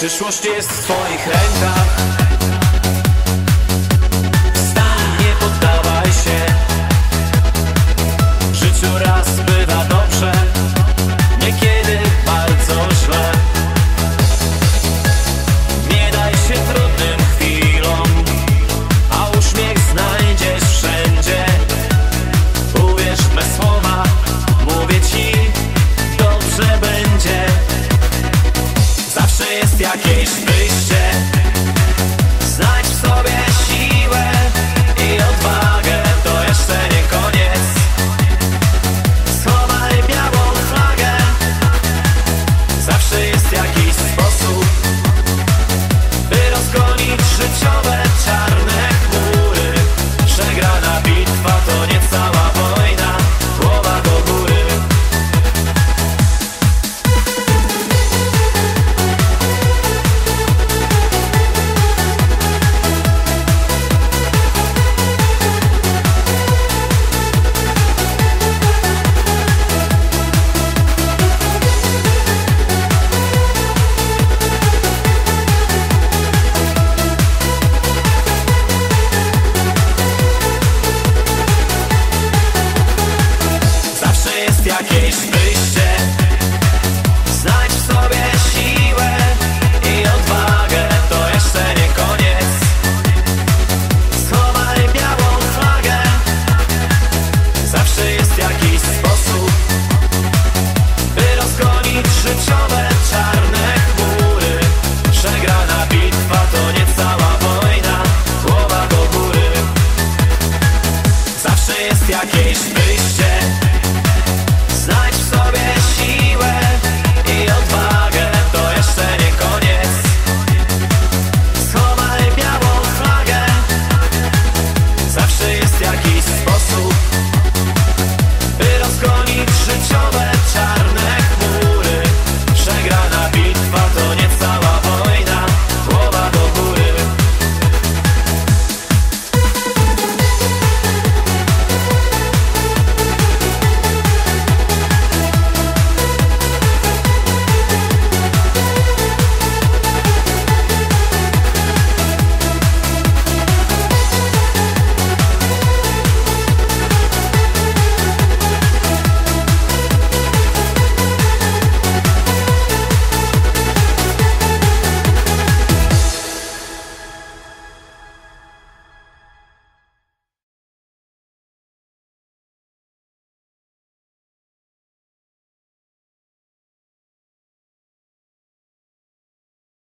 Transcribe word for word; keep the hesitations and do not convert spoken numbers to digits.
Przyszłość jest w twoich rękach. Wstań, nie poddawaj się. W życiu raz bywa dobrze, niekiedy bardzo źle. Nie daj się trudnym chwilom, a uśmiech znajdziesz wszędzie. Uwierz w me słowa, mówię ci, dobrze będzie. Zawsze jest jakieś wyjście. Znajdź w sobie siłę i odwagę, to jeszcze nie koniec. Schowaj białą flagę. Zawsze jest jakiś sposób, by rozgonić życiowe czarne chmury. Przegrana bitwa to nie cała wojna. Głowa do góry. Zawsze jest jakieś